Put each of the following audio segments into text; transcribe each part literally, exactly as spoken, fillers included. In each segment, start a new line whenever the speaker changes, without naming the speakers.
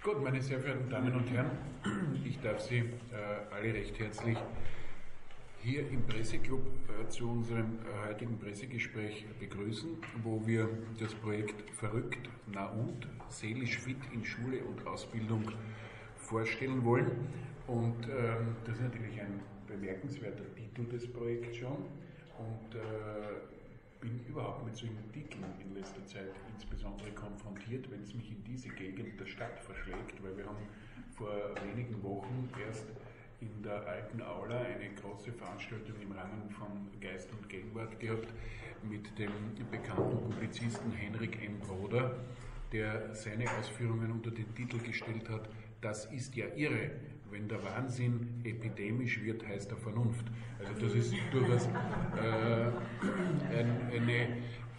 Gut, meine sehr verehrten Damen und Herren, ich darf Sie äh, alle recht herzlich hier im Presseclub äh, zu unserem äh, heutigen Pressegespräch begrüßen, wo wir das Projekt Verrückt, na und, seelisch fit in Schule und Ausbildung vorstellen wollen. Und ähm, das ist natürlich ein bemerkenswerter Titel des Projekts schon. Und äh, bin überhaupt mit solchen Titeln in letzter Zeit insbesondere konfrontiert, wenn es mich in diese Gegend der Stadt verschlägt, weil wir haben vor wenigen Wochen erst in der alten Aula eine große Veranstaltung im Rahmen von Geist und Gegenwart gehabt mit dem bekannten Publizisten Henrik M. Broder, der seine Ausführungen unter den Titel gestellt hat: Das ist ja irre. Wenn der Wahnsinn epidemisch wird, heißt er Vernunft. Also das ist durchaus äh, ein, eine, äh,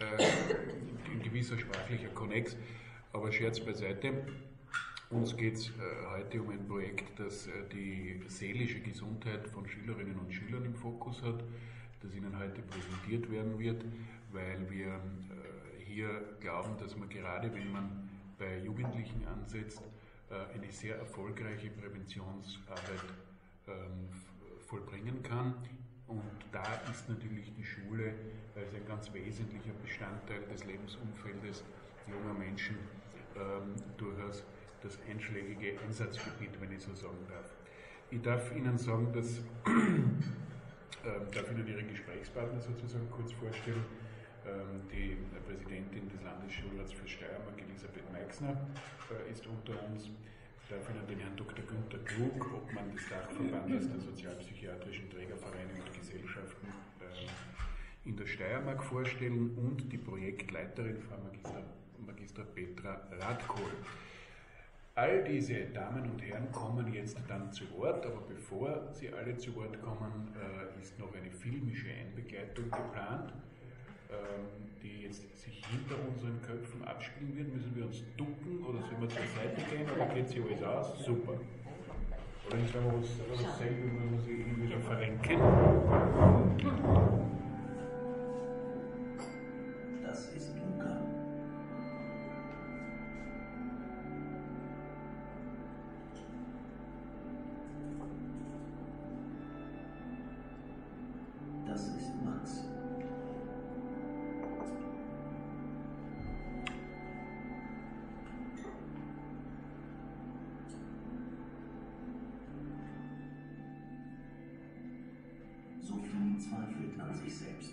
ein gewisser sprachlicher Konnex, aber Scherz beiseite. Uns geht es äh, heute um ein Projekt, das äh, die seelische Gesundheit von Schülerinnen und Schülern im Fokus hat, das Ihnen heute präsentiert werden wird, weil wir äh, hier glauben, dass man gerade, wenn man bei Jugendlichen ansetzt, eine sehr erfolgreiche Präventionsarbeit ähm, vollbringen kann. Und da ist natürlich die Schule als ein ganz wesentlicher Bestandteil des Lebensumfeldes junger Menschen ähm, durchaus das einschlägige Einsatzgebiet, wenn ich so sagen darf. Ich darf Ihnen sagen, dass ähm, darf Ihnen Ihre Gesprächspartner sozusagen kurz vorstellen. Die Präsidentin des Landesschulrats für Steiermark, Elisabeth Meixner, ist unter uns. Ich darf Ihnen den Herrn Doktor Günther Klug, Obmann des Dachverbandes der sozialpsychiatrischen Trägervereine und Gesellschaften in der Steiermark vorstellen und die Projektleiterin, Frau Magister, Magister Petra Radkohl. All diese Damen und Herren kommen jetzt dann zu Wort, aber bevor sie alle zu Wort kommen, ist noch eine filmische Einbegleitung geplant, die jetzt sich hinter unseren Köpfen abspielen wird. Müssen wir uns ducken oder sollen wir zur Seite gehen oder geht sich alles aus? Super. Oder nicht, wenn wir was, was selber, wenn wir sie irgendwie so verrenken.
Das ist Luca. Das ist Max. Sophie zweifelt an sich selbst.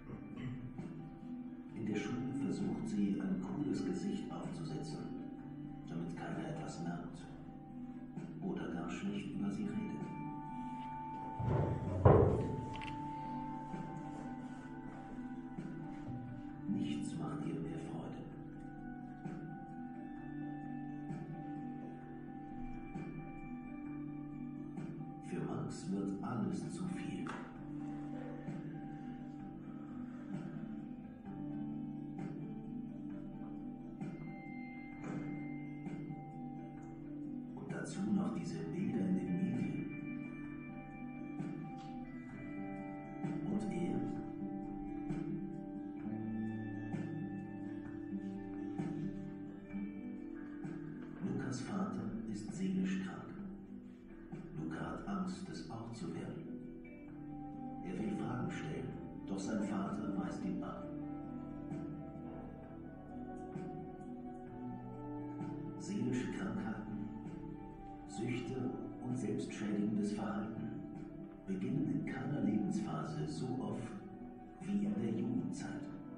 In der Schule versucht sie, ein cooles Gesicht aufzusetzen, damit keiner etwas merkt oder gar schlecht über sie redet. Nichts macht ihr mehr Freude. Für Max wird alles zu viel. Und dazu noch diese Bilder in den Medien. Und er? Lukas Vater ist seelisch krank. Luca hat Angst, es auch zu werden. Er will Fragen stellen, doch sein Vater weist ihn ab. Seelische Krankheiten, Süchte und selbstschädigendes Verhalten beginnen in keiner Lebensphase so oft wie in der Jugendzeit.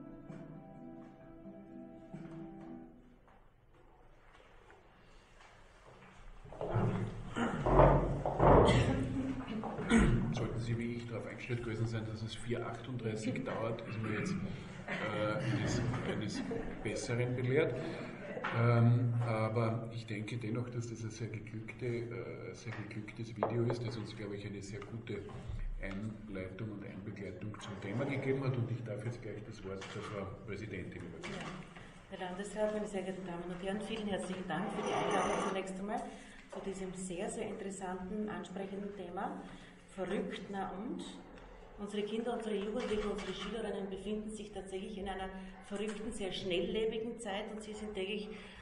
Sollten Sie wie ich darauf eingestellt gewesen sein, dass es vier Uhr achtunddreißig dauert, ist mir jetzt äh, eines, eines Besseren belehrt. Ähm, aber ich denke dennoch, dass das ein sehr, geglückte, äh, sehr geglücktes Video ist, das uns, glaube ich, eine sehr gute Einleitung und Einbegleitung zum Thema gegeben hat. Und ich darf jetzt gleich das Wort der Frau Präsidentin übergeben.
Ja. Herr Landesrat, meine sehr geehrten Damen und Herren, vielen herzlichen Dank für die Einladung zunächst einmal zu diesem sehr, sehr interessanten, ansprechenden Thema. Verrückt, na und? Unsere Kinder, unsere Jugendlichen, unsere Schülerinnen befinden sich tatsächlich in einer verrückten, sehr schnelllebigen Zeit und sie sind täglich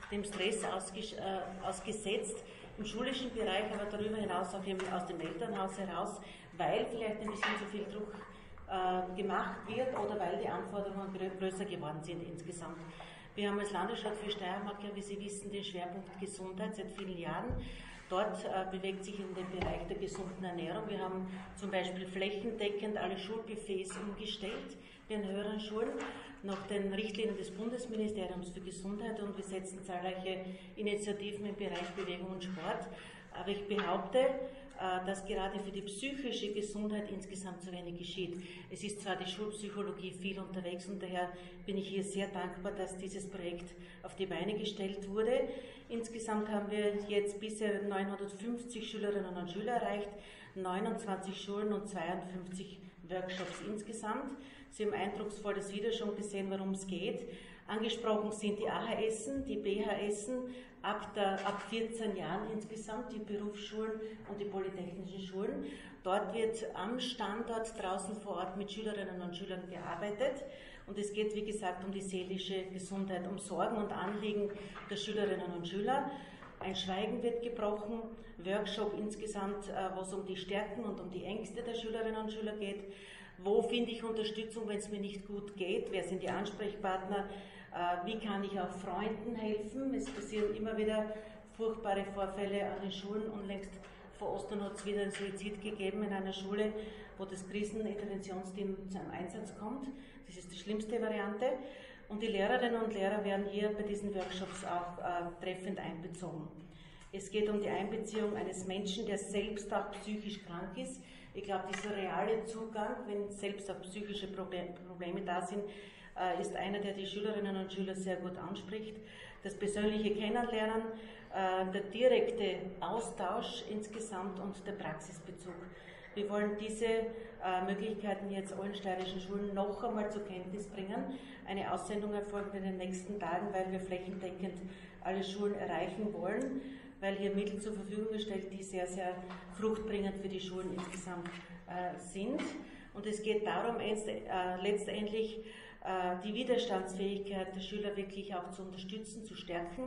dem Stress ausges äh, ausgesetzt, im schulischen Bereich, aber darüber hinaus auch aus dem Elternhaus heraus, weil vielleicht ein bisschen zu viel Druck äh, gemacht wird oder weil die Anforderungen grö größer geworden sind insgesamt. Wir haben als Landesstadt für Steiermark, ja, wie Sie wissen, den Schwerpunkt Gesundheit seit vielen Jahren. Dort äh, bewegt sich in den Bereich der gesunden Ernährung. Wir haben zum Beispiel flächendeckend alle Schulbuffets umgestellt in den höheren Schulen nach den Richtlinien des Bundesministeriums für Gesundheit, und wir setzen zahlreiche Initiativen im Bereich Bewegung und Sport. Aber ich behaupte, äh, dass gerade für die psychische Gesundheit insgesamt zu wenig geschieht. Es ist zwar die Schulpsychologie viel unterwegs, und daher bin ich hier sehr dankbar, dass dieses Projekt auf die Beine gestellt wurde. Insgesamt haben wir jetzt bisher neunhundertfünfzig Schülerinnen und Schüler erreicht, neunundzwanzig Schulen und zweiundfünfzig Workshops insgesamt. Sie haben eindrucksvolles Video schon gesehen, worum es geht. Angesprochen sind die A H Essen, die B H Essen, ab, der, ab vierzehn Jahren insgesamt, die Berufsschulen und die polytechnischen Schulen. Dort wird am Standort draußen vor Ort mit Schülerinnen und Schülern gearbeitet. Und es geht, wie gesagt, um die seelische Gesundheit, um Sorgen und Anliegen der Schülerinnen und Schüler. Ein Schweigen wird gebrochen, Workshop insgesamt, wo es um die Stärken und um die Ängste der Schülerinnen und Schüler geht. Wo finde ich Unterstützung, wenn es mir nicht gut geht? Wer sind die Ansprechpartner? Wie kann ich auch Freunden helfen? Es passieren immer wieder furchtbare Vorfälle an den Schulen. Unlängst vor Ostern hat es wieder einen Suizid gegeben in einer Schule, wo das Kriseninterventionsteam zu einem Einsatz kommt. Das ist die schlimmste Variante. Und die Lehrerinnen und Lehrer werden hier bei diesen Workshops auch äh, treffend einbezogen. Es geht um die Einbeziehung eines Menschen, der selbst auch psychisch krank ist. Ich glaube, dieser reale Zugang, wenn selbst auch psychische Problem, Probleme da sind, äh, ist einer, der die Schülerinnen und Schüler sehr gut anspricht. Das persönliche Kennenlernen, äh, der direkte Austausch insgesamt und der Praxisbezug. Wir wollen diese äh, Möglichkeiten jetzt allen steirischen Schulen noch einmal zur Kenntnis bringen. Eine Aussendung erfolgt in den nächsten Tagen, weil wir flächendeckend alle Schulen erreichen wollen, weil hier Mittel zur Verfügung gestellt, die sehr, sehr fruchtbringend für die Schulen insgesamt äh, sind. Und es geht darum, jetzt, äh, letztendlich äh, die Widerstandsfähigkeit der Schüler wirklich auch zu unterstützen, zu stärken,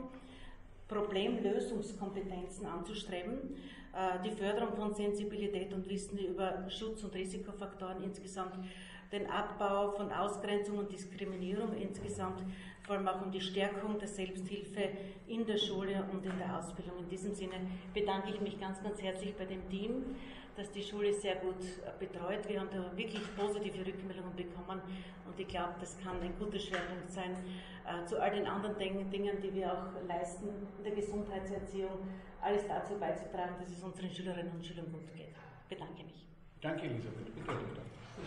Problemlösungskompetenzen anzustreben, äh, die Förderung von Sensibilität und Wissen über Schutz- und Risikofaktoren insgesamt, den Abbau von Ausgrenzung und Diskriminierung insgesamt, vor allem auch um die Stärkung der Selbsthilfe in der Schule und in der Ausbildung. In diesem Sinne bedanke ich mich ganz, ganz herzlich bei dem Team, das die Schule sehr gut betreut. Wir haben da wirklich positive Rückmeldungen bekommen, und ich glaube, das kann ein guter Schwerpunkt sein äh, zu all den anderen Dingen, die wir auch leisten in der Gesundheitserziehung, alles dazu beizutragen, dass es unseren Schülerinnen und Schülern gut geht. Ich bedanke mich.
Danke, Elisabeth. Bitte, bitte.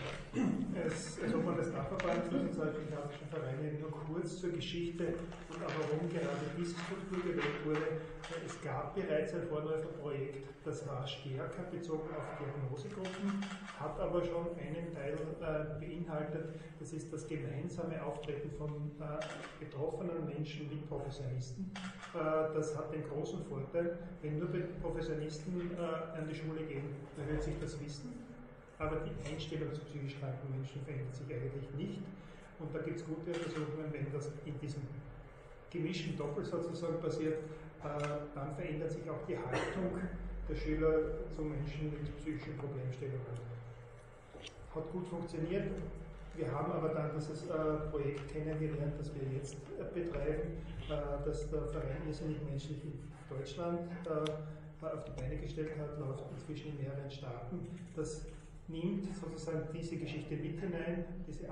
Als, als Obmann des Dachverbands für sozialpsychiatrische Vereine nur kurz zur Geschichte und auch warum gerade diese Struktur gewählt wurde. Es gab bereits ein Vorläuferprojekt, das war stärker bezogen auf Diagnosegruppen, hat aber schon einen Teil äh, beinhaltet, das ist das gemeinsame Auftreten von äh, betroffenen Menschen mit Professionisten. Äh, das hat den großen Vorteil, wenn nur Professionisten äh, an die Schule gehen, erhöht sich das Wissen. Aber die Einstellung zu psychisch kranken Menschen verändert sich eigentlich nicht. Und da gibt es gute Untersuchungen, wenn das in diesem gemischten Doppel sozusagen passiert, äh, dann verändert sich auch die Haltung der Schüler zu Menschen mit psychischen Problemstellungen. Hat gut funktioniert. Wir haben aber dann dieses äh, Projekt kennengelernt, das wir jetzt äh, betreiben, äh, das der Verein Irrsinnig Menschlich in Deutschland äh, auf die Beine gestellt hat, läuft inzwischen in mehreren Staaten. Das nimmt sozusagen diese Geschichte mit hinein, diese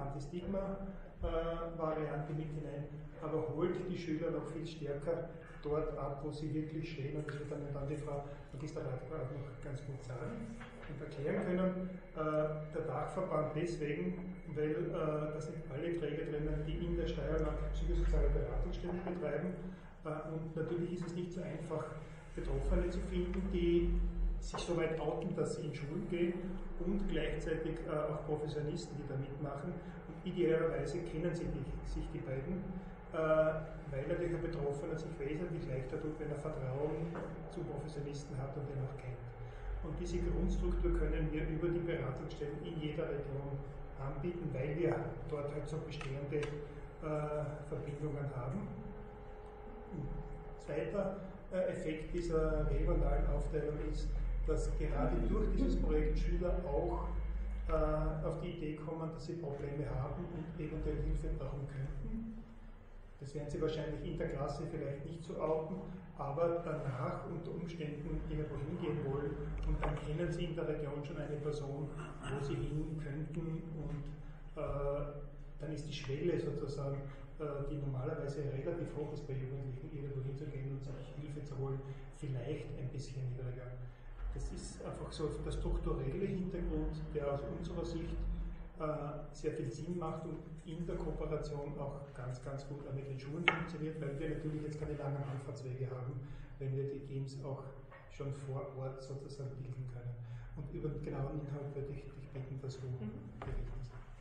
Anti-Stigma-Variante mit hinein, aber holt die Schüler noch viel stärker dort ab, wo sie wirklich stehen. Und das wird dann, dann die Frau Magisterrat auch noch ganz gut sagen und erklären können. Äh, der Dachverband deswegen, weil äh, da sind alle Träger drinnen, die in der Steiermark psychosoziale Beratungsstelle betreiben. Äh, und natürlich ist es nicht so einfach, Betroffene zu finden, die sich so weit outen, dass sie in Schulen gehen, und gleichzeitig äh, auch Professionisten, die da mitmachen. Und idealerweise kennen sie die, sich die beiden, äh, weil natürlich ein Betroffener sich wesentlich leichter tut, wenn er Vertrauen zu Professionisten hat und den auch kennt. Und diese Grundstruktur können wir über die Beratungsstellen in jeder Region anbieten, weil wir dort halt so bestehende äh, Verbindungen haben. zweiter äh, Effekt dieser regionalen Aufteilung ist, dass gerade durch dieses Projekt Schüler auch äh, auf die Idee kommen, dass sie Probleme haben und eventuell Hilfe brauchen könnten. Das werden sie wahrscheinlich in der Klasse vielleicht nicht so outen, aber danach unter Umständen irgendwo hingehen wollen und dann kennen sie in der Region schon eine Person, wo sie hin könnten und äh, dann ist die Schwelle sozusagen, äh, die normalerweise relativ hoch ist bei Jugendlichen, irgendwo hinzugehen und sich Hilfe zu holen, vielleicht ein bisschen niedriger. Das ist einfach so der strukturelle Hintergrund, der aus unserer Sicht äh, sehr viel Sinn macht und in der Kooperation auch ganz, ganz gut mit den Schulen funktioniert, weil wir natürlich jetzt keine langen Anfahrtswege haben, wenn wir die Teams auch schon vor Ort sozusagen bilden können. Und über den genauen Inhalt würde ich dich bitten, dass du berichtest.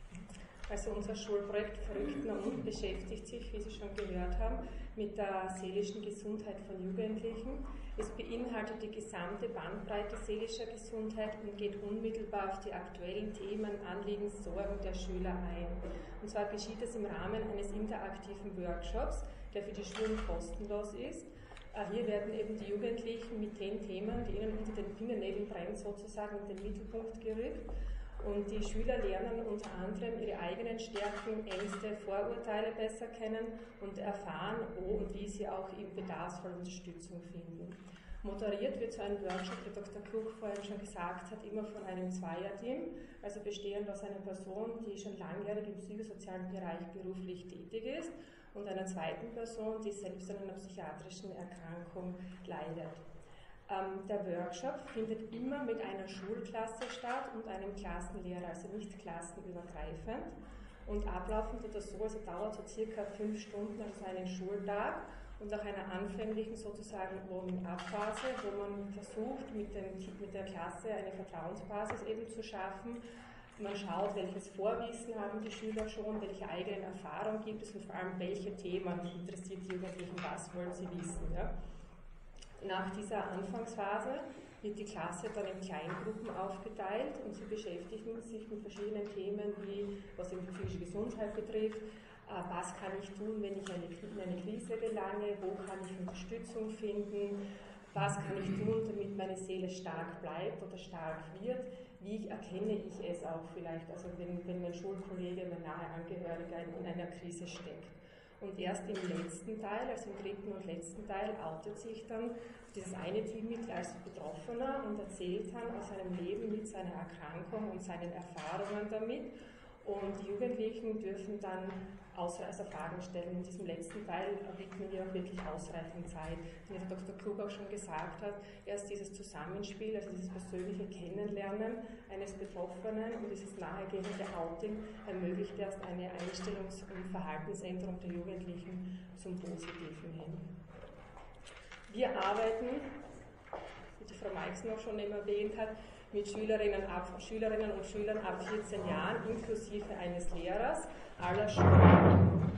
Also unser Schulprojekt Verrückt na und beschäftigt sich, wie Sie schon gehört haben, mit der seelischen Gesundheit von Jugendlichen. Es beinhaltet die gesamte Bandbreite seelischer Gesundheit und geht unmittelbar auf die aktuellen Themen, Anliegen, Sorgen der Schüler ein. Und zwar geschieht es im Rahmen eines interaktiven Workshops, der für die Schulen kostenlos ist. Hier werden eben die Jugendlichen mit den Themen, die ihnen unter den Fingernägeln brennen, sozusagen in den Mittelpunkt gerückt. Und die Schüler lernen unter anderem ihre eigenen Stärken, Ängste, Vorurteile besser kennen und erfahren, wo und wie sie auch im bedarfsvoll Unterstützung finden. Moderiert wird so ein Workshop, wie Doktor Klug vorhin schon gesagt hat, immer von einem Zweierteam, also bestehend aus einer Person, die schon langjährig im psychosozialen Bereich beruflich tätig ist und einer zweiten Person, die selbst an einer psychiatrischen Erkrankung leidet. Ähm, der Workshop findet immer mit einer Schulklasse statt und einem Klassenlehrer, also nicht klassenübergreifend. Und ablaufend wird das so, also dauert so circa fünf Stunden, also einen Schultag und nach einer anfänglichen sozusagen Warming-up-Phase, wo man versucht, mit, dem, mit der Klasse eine Vertrauensbasis eben zu schaffen. Man schaut, welches Vorwissen haben die Schüler schon, welche eigenen Erfahrungen gibt es und vor allem, welche Themen interessiert die Jugendlichen, was wollen sie wissen. Ja? Nach dieser Anfangsphase wird die Klasse dann in Kleingruppen aufgeteilt und sie beschäftigen sich mit verschiedenen Themen, wie was eben die psychische Gesundheit betrifft, äh, was kann ich tun, wenn ich eine, in eine Krise gelange, wo kann ich Unterstützung finden, was kann ich tun, damit meine Seele stark bleibt oder stark wird, wie erkenne ich es auch vielleicht, also wenn, wenn mein Schulkollege, mein nahe Angehöriger in einer Krise steckt. Und erst im letzten Teil, also im dritten und letzten Teil, outet sich dann dieses eine Teammitglied als Betroffener und erzählt dann aus seinem Leben mit seiner Erkrankung und seinen Erfahrungen damit. Und die Jugendlichen dürfen dann also Fragen stellen. In diesem letzten Teil widmen wir auch wirklich ausreichend Zeit. Wie der Doktor Klug auch schon gesagt hat, erst dieses Zusammenspiel, also dieses persönliche Kennenlernen eines Betroffenen und dieses nahegehende Outing ermöglicht erst eine Einstellungs- und Verhaltensänderung der Jugendlichen zum Positiven hin. Wir arbeiten, wie die Frau Meixen auch schon eben erwähnt hat, mit Schülerinnen, ab, Schülerinnen und Schülern ab vierzehn Jahren, inklusive eines Lehrers aller Schulen.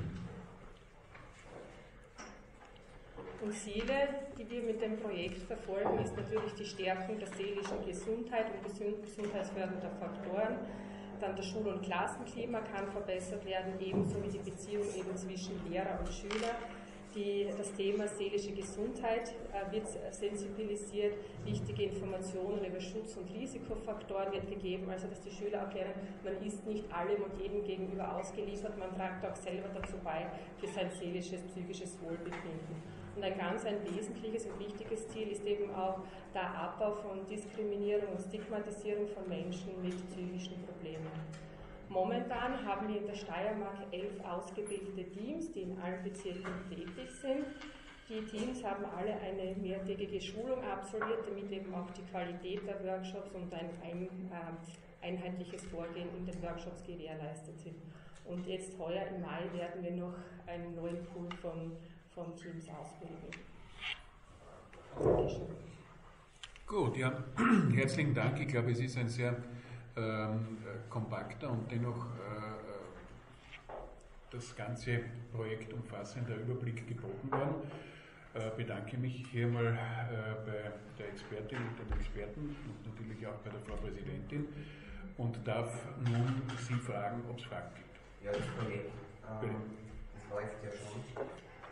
Und Ziele, die wir mit dem Projekt verfolgen, ist natürlich die Stärkung der seelischen Gesundheit und gesundheitsfördernder Faktoren. Dann das Schul- und Klassenklima kann verbessert werden, ebenso wie die Beziehung eben zwischen Lehrer und Schüler. Die, das Thema seelische Gesundheit äh, wird sensibilisiert, wichtige Informationen über Schutz- und Risikofaktoren wird gegeben, also dass die Schüler auch lernen, man ist nicht allem und jedem gegenüber ausgeliefert, man tragt auch selber dazu bei für sein seelisches, psychisches Wohlbefinden. Und ein ganz ein wesentliches und wichtiges Ziel ist eben auch der Abbau von Diskriminierung und Stigmatisierung von Menschen mit psychischen Problemen. Momentan haben wir in der Steiermark elf ausgebildete Teams, die in allen Bezirken tätig sind. Die Teams haben alle eine mehrtägige Schulung absolviert, damit eben auch die Qualität der Workshops und ein, ein äh, einheitliches Vorgehen in den Workshops gewährleistet sind. Und jetzt heuer im Mai werden wir noch einen neuen Pool von, von Teams ausbilden. Dankeschön.
Gut, ja, herzlichen Dank. Ich glaube, es ist ein sehr Ähm, kompakter und dennoch äh, das ganze Projekt umfassender Überblick geboten worden. Äh, bedanke mich hier mal äh, bei der Expertin und den Experten und natürlich auch bei der Frau Präsidentin und darf nun Sie fragen, ob es Fragen gibt.
Ja, das Projekt, ähm, das läuft ja schon.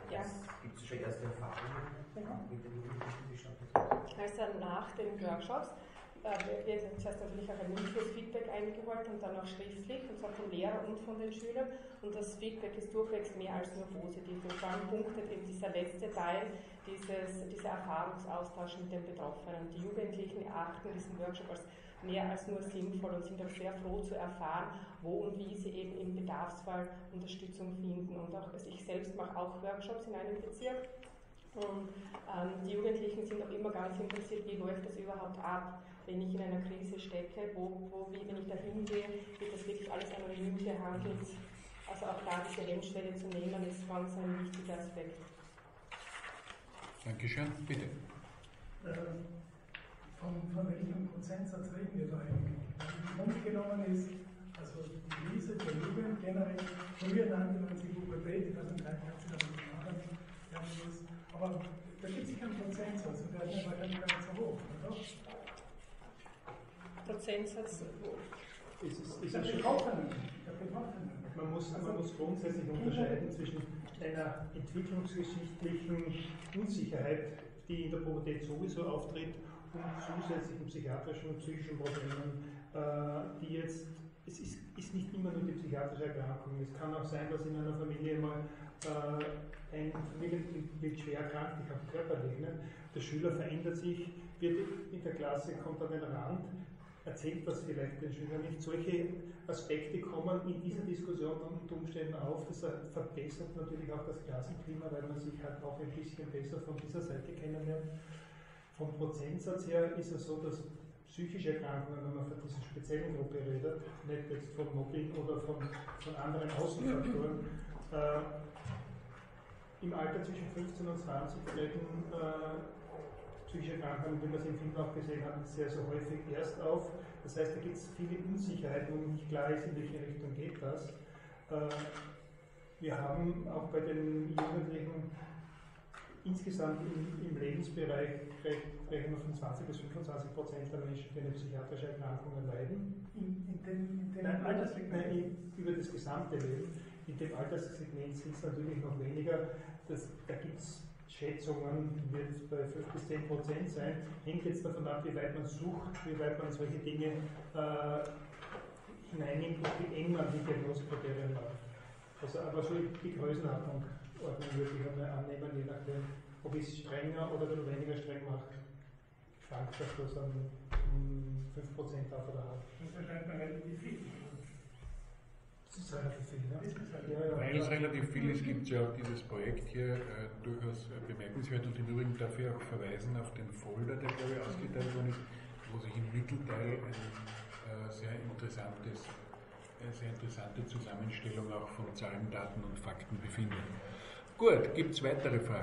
Ja.
Gibt es schon erste Erfahrungen
Mhm.
mit den Jugendlichen, die schaut das aus?
Also nach den Workshops äh, wird zuerst natürlich auch ein mündliches Feedback eingeholt und dann auch schriftlich, und zwar vom Lehrer und von den Schülern. Und das Feedback ist durchwegs mehr als nur positiv. Und vor allem punktet eben dieser letzte Teil, dieses, dieser Erfahrungsaustausch mit den Betroffenen. Die Jugendlichen erachten diesen Workshop als mehr als nur sinnvoll und sind auch sehr froh zu erfahren, wo und wie sie eben im Bedarfsfall Unterstützung finden. Und auch also ich selbst mache auch Workshops in einem Bezirk. Und ähm, die Jugendlichen sind auch immer ganz interessiert, wie läuft das überhaupt ab, wenn ich in einer Krise stecke, wo, wo wie, wenn ich da hingehe, wird das wirklich alles anonym gehandelt. Also auch da diese Hemmschwelle zu nehmen, ist ganz ein wichtiger Aspekt.
Dankeschön, bitte.
Ähm, von, von welchem Prozentsatz reden wir da eigentlich? Im Grunde genommen ist, also die Krise der Jugend generell, früher nannte man sie Pubertät, ich weiß nicht, vielleicht hat sie damit machen, aber da gibt es keinen Prozentsatz und der ist wahrscheinlich gar nicht so hoch, oder?
Prozentsatz wo?
Es ist, es
Der
ist
Betroffenen, der Betroffenen.
Man muss, man muss grundsätzlich unterscheiden zwischen einer entwicklungsgeschichtlichen Unsicherheit, die in der Pubertät sowieso auftritt, und zusätzlichen psychiatrischen und psychischen Problemen, äh, die jetzt, es ist, ist nicht immer nur die psychiatrische Erkrankung. Es kann auch sein, dass in einer Familie mal äh, ein Familienmitglied schwer erkrankt, ich habe körperlich, ne? Der Schüler verändert sich, wird in der Klasse, kommt an den Rand, erzählt das vielleicht den Schülern nicht. Solche Aspekte kommen in dieser Diskussion unter Umständen auf. Das verbessert natürlich auch das Klassenklima, weil man sich halt auch ein bisschen besser von dieser Seite kennenlernt. Vom Prozentsatz her ist es so, dass psychische Erkrankungen, wenn man von dieser speziellen Gruppe redet, nicht jetzt von Mobbing oder von, von anderen Außenfaktoren, äh, im Alter zwischen fünfzehn und zwanzig treten äh, psychische Erkrankungen, wie wir es im Film auch gesehen haben, sehr, sehr häufig erst auf. Das heißt, da gibt es viele Unsicherheiten und nicht klar ist, in welche Richtung geht das. Äh, wir haben auch bei den Jugendlichen insgesamt im, im Lebensbereich sprechen wir von zwanzig bis fünfundzwanzig Prozent der Menschen, die eine psychiatrische Erkrankung erleiden.
In, in dem, in dem
Nein,
Alterssegment?
nein, über das gesamte Leben. In dem Alterssegment sind es natürlich noch weniger. Das, da gibt es Schätzungen, wird bei fünf bis zehn Prozent sein. Hängt jetzt davon ab, wie weit man sucht, wie weit man solche Dinge äh, hineinnimmt und wie eng man die Diagnosekriterien läuft. Also, aber so die Größenordnung Ordnung würde ich einmal annehmen, je nachdem, ob ich es strenger oder weniger streng mache. Schwankt das bloß an fünf Prozent auf oder ab.
Das erscheint mir relativ viel.
Das ist relativ viel, ne?
Ja,
ja,
Weil es relativ viel ist, gibt es ja auch dieses Projekt hier äh, durchaus äh, bemerkenswert, und im Übrigen darf ich auch verweisen auf den Folder, der glaube ich ausgeteilt worden ist, wo sich im Mittelteil ein äh, sehr interessantes, eine sehr interessante Zusammenstellung auch von Zahlen, Daten und Fakten befindet. Gut, gibt es weitere Fragen?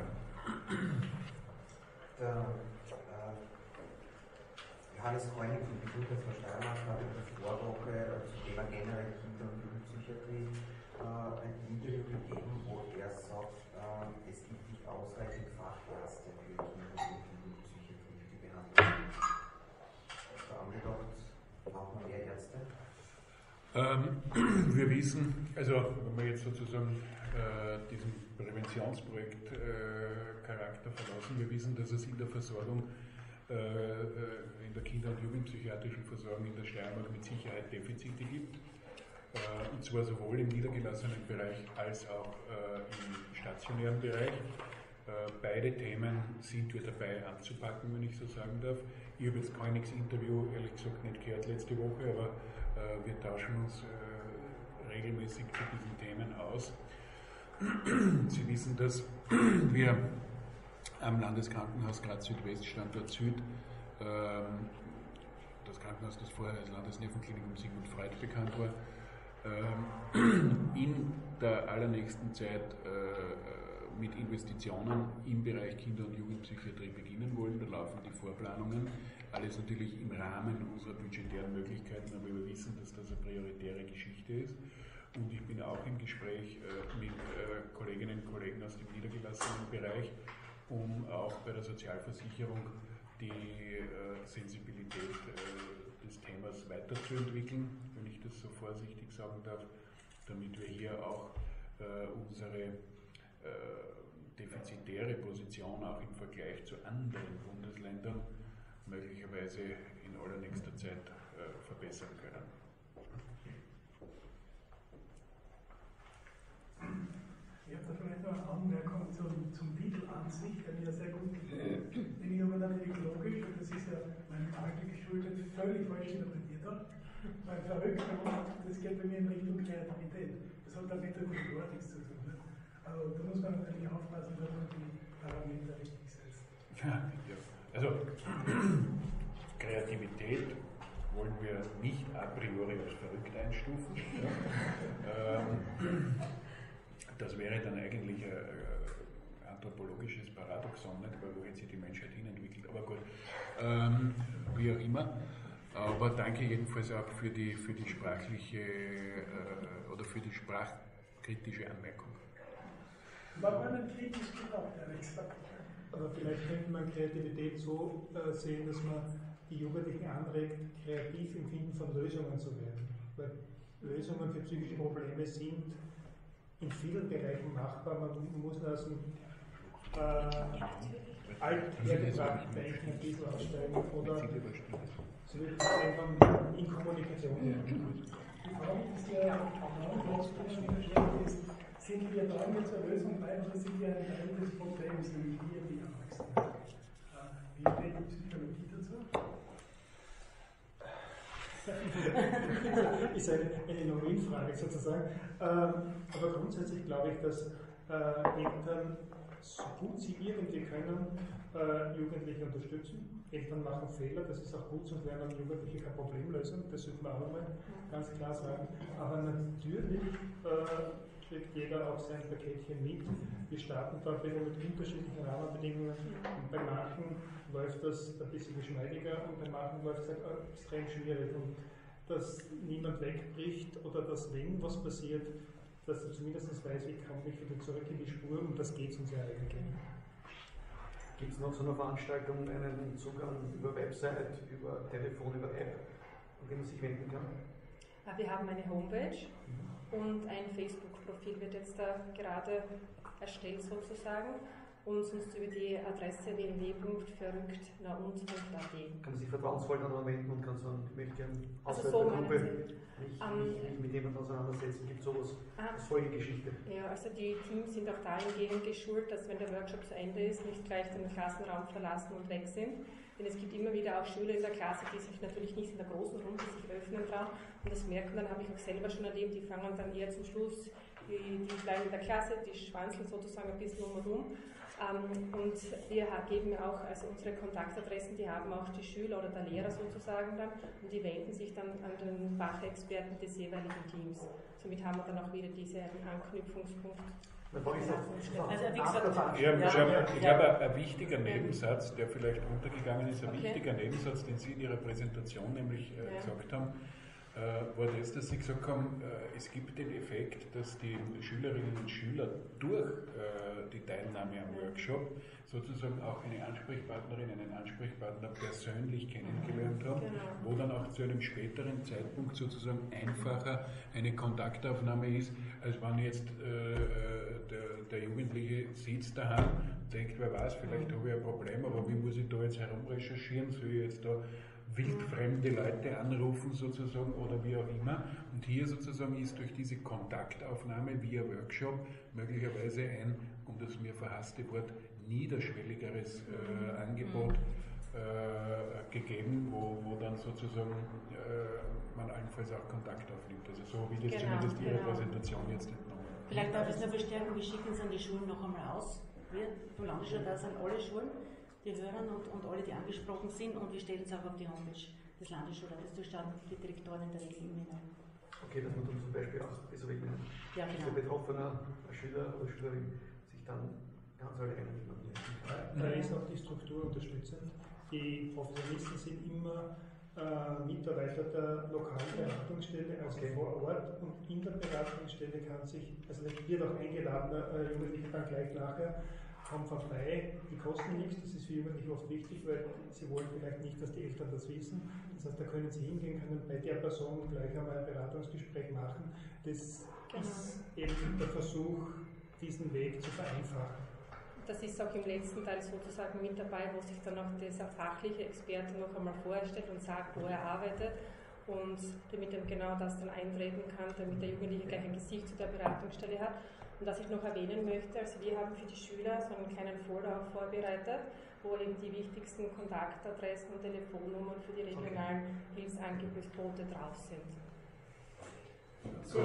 Der, äh, Johannes Koenig von Gesundheit von Steiermark hat in der Vorwoche äh, zum Thema generell Kinder- und Jugendpsychiatrie äh, ein Interview gegeben, wo er sagt, äh, es gibt nicht ausreichend Fachärzte für Kinder- und Jugendpsychiatrie, die behandeln. Da haben wir gedacht, braucht man mehr Ärzte?
Ähm, wir wissen, also wenn wir jetzt sozusagen äh, diesen Präventionsprojekt äh, Charakter verlassen, wir wissen, dass es in der Versorgung, äh, in der Kinder- und Jugendpsychiatrischen Versorgung in der Steiermark mit Sicherheit Defizite gibt, äh, und zwar sowohl im niedergelassenen Bereich als auch äh, im stationären Bereich. Äh, beide Themen sind wir dabei anzupacken, wenn ich so sagen darf. Ich habe jetzt Koenigs Interview ehrlich gesagt nicht gehört letzte Woche, aber äh, wir tauschen uns äh, regelmäßig zu diesen Themen aus. Sie wissen, dass wir am Landeskrankenhaus Graz Südwest, Standort Süd, ähm, das Krankenhaus, das vorher als Landesnervenklinikum Sigmund Freud bekannt war, ähm, in der allernächsten Zeit äh, mit Investitionen im Bereich Kinder- und Jugendpsychiatrie beginnen wollen. Da laufen die Vorplanungen. Alles natürlich im Rahmen unserer budgetären Möglichkeiten, aber wir wissen, dass das eine prioritäre Geschichte ist. Und ich bin auch im Gespräch äh, mit äh, Kolleginnen und Kollegen aus dem niedergelassenen Bereich, um auch bei der Sozialversicherung die äh, Sensibilität äh, des Themas weiterzuentwickeln, wenn ich das so vorsichtig sagen darf, damit wir hier auch äh, unsere äh, defizitäre Position auch im Vergleich zu anderen Bundesländern möglicherweise in allernächster Zeit äh, verbessern können.
Ich habe da vielleicht noch eine Anmerkung zum, zum Titel an sich, der mir sehr gut gefällt. Den ich aber natürlich logisch, und das ist ja meinem Alter geschuldet, völlig falsch interpretiert habe. Weil verrückt, das geht bei mir in Richtung Kreativität. Das hat damit mit Wort nichts zu tun. Ne? Also da muss man natürlich aufpassen, dass man die Parameter richtig setzt.
Ja, also Kreativität wollen wir nicht a priori als verrückt einstufen. Ja. Ähm, das wäre dann eigentlich ein, ein anthropologisches Paradoxon, nicht? Weil wohin sich die Menschheit hinentwickelt. Aber gut, ähm, wie auch immer. Aber danke jedenfalls auch für die, für die sprachliche äh, oder für die sprachkritische Anmerkung.
War man dann kritisch gedacht, ehrlich gesagt.
Aber vielleicht könnte man Kreativität so äh, sehen, dass man die Jugendlichen anregt, kreativ im Finden von Lösungen zu werden. Weil Lösungen für psychische Probleme sind in vielen Bereichen machbar. Man muss aus dem äh, althergebrachten Denken ein bisschen aussteigen oder so wird es einfach in Kommunikation.
Die Frage ist ja, genau, ist, sind wir da mit zur Lösung bei oder sind wir ein Teil des Problems, nämlich wir, die Erwachsenen? Wie steht die Psychologie dazu?
Ist eine, eine Nominfrage sozusagen. Ähm, aber grundsätzlich glaube ich, dass äh, Eltern so gut sie irgendwie können, äh, Jugendliche unterstützen. Eltern machen Fehler, das ist auch gut, sonst werden Jugendliche kein Problem lösen, das sollte man auch einmal ganz klar sagen. Aber natürlich äh, kriegt jeder auch sein Paketchen mit. Wir starten da wieder mit unterschiedlichen Rahmenbedingungen und bei manchen läuft das ein bisschen geschmeidiger und bei manchen läuft es halt extrem schwierig. Und dass niemand wegbricht oder dass, wenn was passiert, dass er zumindest weiß, wie komme ich wieder zurück in die Spur und das geht uns ja eigentlich.
Gibt es noch so eine Veranstaltung, einen Zugang über Website, über Telefon, über App, an den man sich wenden kann?
Wir haben eine Homepage und ein Facebook-Profil wird jetzt da gerade erstellt sozusagen und sonst über die Adresse w w w punkt verrückt na und punkt a t.
Kann man sich vertrauensvoll daran wenden und kann sagen, ich möchte gerne
also
außerhalb
so
der Gruppe mich,
um,
mich, mich mit jemandem auseinandersetzen. Gibt es sowas
ah,
als Folgegeschichte?
Ja, also die Teams sind auch dahingehend geschult, dass wenn der Workshop zu Ende ist, nicht gleich den Klassenraum verlassen und weg sind. Denn es gibt immer wieder auch Schüler in der Klasse, die sich natürlich nicht in der großen Runde sich öffnen trauen und das merken, dann habe ich auch selber schon erlebt, die fangen dann eher zum Schluss, die, die bleiben in der Klasse, die schwanzeln sozusagen ein bisschen um und um. Ähm, und wir geben auch, also unsere Kontaktadressen, die haben auch die Schüler oder der Lehrer sozusagen dann und die wenden sich dann an den Fachexperten des jeweiligen Teams. Somit haben wir dann auch wieder diesen Anknüpfungspunkt.
Also wie gesagt,
ja,
ja,
schau,
ja,
ich
ja.
glaube, ein wichtiger Nebensatz, der vielleicht untergegangen ist, ein
Okay.
wichtiger Nebensatz, den Sie in Ihrer Präsentation nämlich äh,
Ja.
gesagt haben, äh, war das, dass Sie gesagt haben, äh, es gibt den Effekt, dass die Schülerinnen und Schüler durch äh, die Teilnahme am Workshop sozusagen auch eine Ansprechpartnerin, einen Ansprechpartner persönlich kennengelernt haben,
Genau.
wo dann auch zu einem späteren Zeitpunkt sozusagen einfacher eine Kontaktaufnahme ist, als wenn jetzt äh, der, der Jugendliche sitzt daheim, denkt, wer weiß, vielleicht habe ich ein Problem, aber wie muss ich da jetzt herumrecherchieren, soll ich jetzt da wildfremde Leute anrufen sozusagen oder wie auch immer. Und hier sozusagen ist durch diese Kontaktaufnahme via Workshop möglicherweise ein, um das mir verhasste Wort, niederschwelligeres äh, Angebot äh, gegeben, wo, wo dann sozusagen äh, man allenfalls auch Kontakt aufnimmt. Also so wie das
Genau,
zumindest Ihrer
genau.
Präsentation jetzt entnommen.
Vielleicht darf ich es noch verstärken, wir schicken es an die Schulen noch einmal aus. Wir vom Landesschule, da sind alle Schulen, die hören und, und alle, die angesprochen sind und wir stellen es auch auf die Homepage des Landesschulrates. Da standen die Direktoren in der Regel immer hinein.
Okay, dass man dann zum Beispiel auch, also wenn
Ja,
der
genau.
Betroffener, ein Schüler oder Schülerin sich dann ganz alleine mit jemandem
Da ist auch die Struktur unterstützend. Die Professionisten sind immer äh, Mitarbeiter der lokalen Beratungsstelle, also
Okay.
vor Ort, und in der Beratungsstelle kann sich, also es wird auch eingeladen, äh, Jugendliche dann gleich nachher, kommen vorbei, die kosten nichts, das ist für Jugendliche oft wichtig, weil sie wollen vielleicht nicht, dass die Eltern das wissen. Das heißt, da können sie hingehen, können bei der Person gleich einmal ein Beratungsgespräch machen. Das
Genau.
ist eben der Versuch, diesen Weg zu vereinfachen.
das ist auch im letzten Teil sozusagen mit dabei, wo sich dann auch dieser fachliche Experte noch einmal vorstellt und sagt, wo er arbeitet und damit dann genau das dann eintreten kann, damit der Jugendliche gleich ein Gesicht zu der Beratungsstelle hat. Und was ich noch erwähnen möchte, also wir haben für die Schüler so einen kleinen Folder auch vorbereitet, wo eben die wichtigsten Kontaktadressen und Telefonnummern für die regionalen Hilfsangebote drauf sind.
So,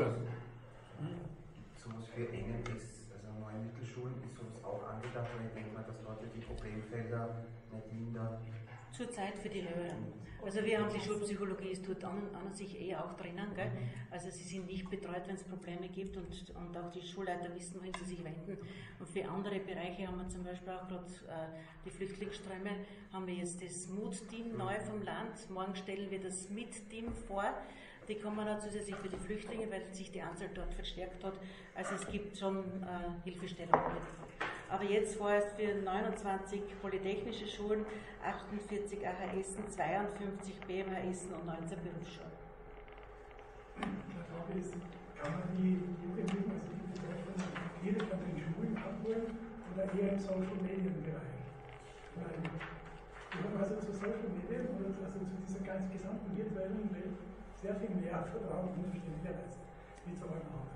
sowas für Engen ist, also neue Mittelschulen, ist sowas auch angedacht, und ich denke mal, dass Leute die Problemfelder nicht minder.
Zurzeit für die Höheren. Also wir haben die Schulpsychologie, ist dort an, an und sich eh auch drinnen. Gell? Also sie sind nicht betreut, wenn es Probleme gibt, und, und auch die Schulleiter wissen, wohin sie sich wenden. Und für andere Bereiche haben wir zum Beispiel auch gerade äh, die Flüchtlingsströme, haben wir jetzt das Mut-Team neu vom Land. Morgen stellen wir das Mit-Team vor. Die kommen auch zusätzlich für die Flüchtlinge, weil sich die Anzahl dort verstärkt hat. Also es gibt schon äh, Hilfestellungen. Aber jetzt vorerst für neunundzwanzig polytechnische Schulen, achtundvierzig A H S, zweiundfünfzig B M H S und neunzehn Berufsschulen.
Die Frage ist, kann man die Jugendlichen, also die Betroffenen, direkt an den Schulen abholen oder eher im Social-Medien-Bereich? Weil wir haben also zu Social Media, also zu dieser ganz gesamten virtuellen Welt, sehr viel mehr Vertrauen und Verständnis wie zu allen anderen.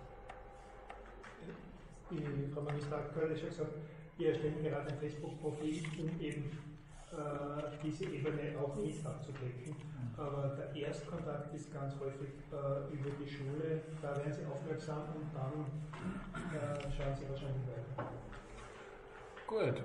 Die Frau Magister hat schon gesagt, wir erstellen gerade ein Facebook-Profil, um eben äh, diese Ebene auch mit abzudecken. Aber der Erstkontakt ist ganz häufig äh, über die Schule, da werden sie aufmerksam und dann äh, schauen sie wahrscheinlich weiter.
Gut.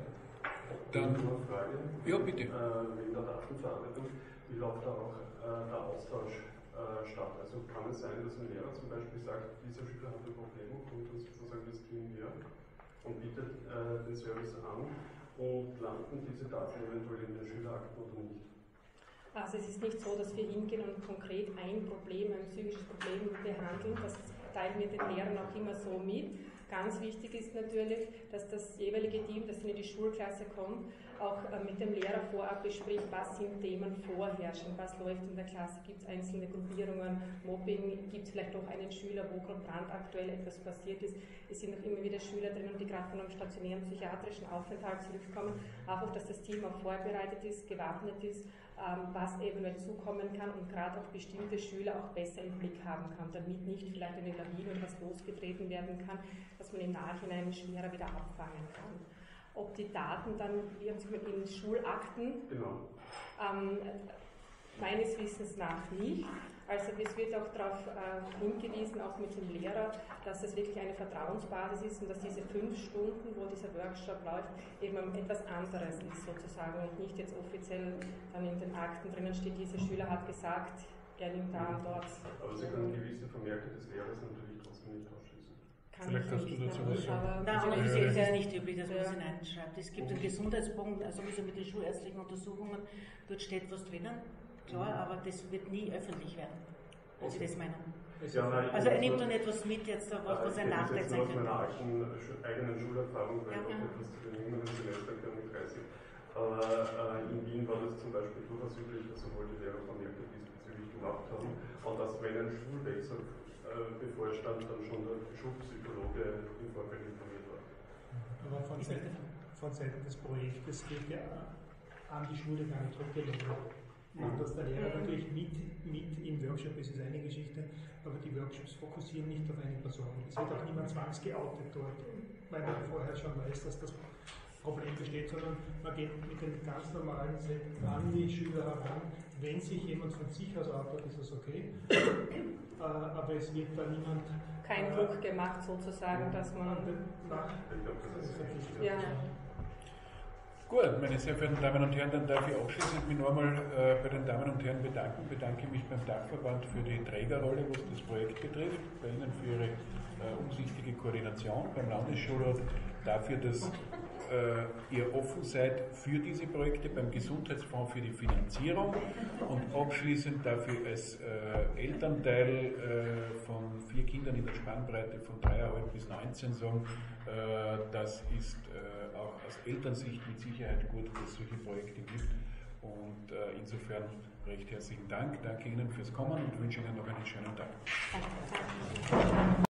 Dann.
Eine Frage.
Ja, bitte.
Äh, wegen der Datenverarbeitung, wie läuft da auch äh, der Austausch äh, statt? Also kann es sein, dass ein Lehrer zum Beispiel sagt, dieser Schüler hat ein Problem, kommt dann sozusagen das Team her und bietet äh, den Service an, und landen diese Daten eventuell in den Schülerakten oder nicht?
Also es ist nicht so, dass wir hingehen und konkret ein Problem, ein psychisches Problem behandeln. Das teilen wir den Lehrern auch immer so mit. Ganz wichtig ist natürlich, dass das jeweilige Team, das in die Schulklasse kommt, auch mit dem Lehrer vorab bespricht, was sind Themen vorherrschend, was läuft in der Klasse, gibt es einzelne Gruppierungen, Mobbing, gibt es vielleicht auch einen Schüler, wo gerade brandaktuell etwas passiert ist. Es sind auch immer wieder Schüler drinnen, die gerade von einem stationären psychiatrischen Aufenthalt zurückkommen, auch, dass das Team auch vorbereitet ist, gewappnet ist, was eventuell zukommen kann und gerade auch bestimmte Schüler auch besser im Blick haben kann, damit nicht vielleicht eine Lawine oder was losgetreten werden kann, dass man im Nachhinein schwerer wieder abfangen kann. Ob die Daten dann, wir haben es in Schulakten,
genau.
ähm, meines Wissens nach nicht. Also es wird auch darauf äh, hingewiesen, auch mit dem Lehrer, dass es wirklich eine Vertrauensbasis ist und dass diese fünf Stunden, wo dieser Workshop läuft, eben etwas anderes ist sozusagen und nicht jetzt offiziell dann in den Akten drinnen steht, dieser Schüler hat gesagt, er nimmt da und dort.
Aber Sie können gewisse Vermerke des Lehrers natürlich trotzdem nicht ausschließen.
Kann
Vielleicht hast du dazu was sagen.
Nein, aber das ist ja nicht üblich, dass man
Ja.
das hineinschreibt. Es gibt einen Gesundheitspunkt, also sowieso mit den schulärztlichen Untersuchungen, dort steht was drinnen, klar, aber das wird nie öffentlich werden. Also
Okay.
das meinen.
Ja, nein,
Also er
ich-
nimmt dann etwas mit, jetzt, was, was ein
ich
Nachteil
jetzt
sein
nur aus meiner
könnte.
eigenen, eigenen Schulerfahrung, weil
Ja,
ich
ja.
auch etwas zu den jüngeren Semestern gehöre mit dreißig. Aber äh, in Wien war das zum Beispiel durchaus üblich, dass sowohl die Lehrer Vermerke diesbezüglich gemacht haben, und dass, wenn ein Schulwechsel äh, bevorstand, dann schon der Schulpsychologe im Vorfeld informiert war.
Aber von Seiten, von Seiten des Projektes wird ja an die Schule gar nicht rückgelegt. Und dass der Lehrer natürlich mit, mit im Workshop ist, ist eine Geschichte, aber die Workshops fokussieren nicht auf eine Person. Es wird auch niemand zwangsgeoutet dort, weil man vorher schon weiß, dass das Problem besteht, sondern man geht mit dem ganz normalen Set an die Schüler heran. Wenn sich jemand von sich aus outet, ist das okay, äh, aber es wird da niemand...
Kein
äh,
Druck gemacht sozusagen, dass man...
nach,
Ich glaube, das ist wichtig.
Ja.
Gut, meine sehr verehrten Damen und Herren, dann darf ich abschließend mich nochmal äh, bei den Damen und Herren bedanken. Bedanke mich beim Dachverband für die Trägerrolle, was das Projekt betrifft, bei Ihnen für Ihre äh, umsichtige Koordination, beim Landesschulrat dafür, dass äh, ihr offen seid für diese Projekte, beim Gesundheitsfonds für die Finanzierung und abschließend dafür als äh, Elternteil äh, von vier Kindern in der Spannbreite von dreieinhalb bis neunzehn sagen, äh, das ist äh, auch aus Elternsicht mit Sicherheit gut, dass es solche Projekte gibt. Und äh, insofern recht herzlichen Dank. Danke Ihnen fürs Kommen und wünsche Ihnen noch einen schönen Tag.
Danke.